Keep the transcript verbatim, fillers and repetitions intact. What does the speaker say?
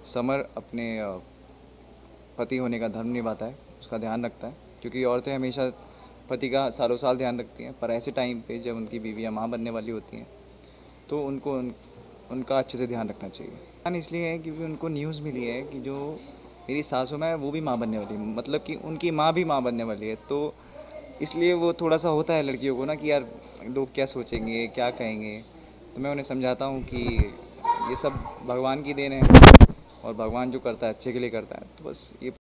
Summer अपने पति होने का धर्म निभाता है, उसका ध्यान रखता है, क्योंकि औरतें हमेशा पति का सालों साल ध्यान रखती हैं, पर ऐसे टाइम पे जब उनकी बीवियाँ माँ बनने वाली होती हैं तो उनको उन, उनका अच्छे से ध्यान रखना चाहिए। ध्यान इसलिए है क्योंकि उनको न्यूज़ मिली है कि जो मेरी सासू माँ है वो भी माँ बनने वाली है, मतलब कि उनकी माँ भी माँ बनने वाली है, तो इसलिए वो थोड़ा सा होता है लड़कियों को ना कि यार लोग क्या सोचेंगे, क्या कहेंगे। तो मैं उन्हें समझाता हूँ कि ये सब भगवान की देन है और भगवान जो करता है अच्छे के लिए करता है, तो बस ये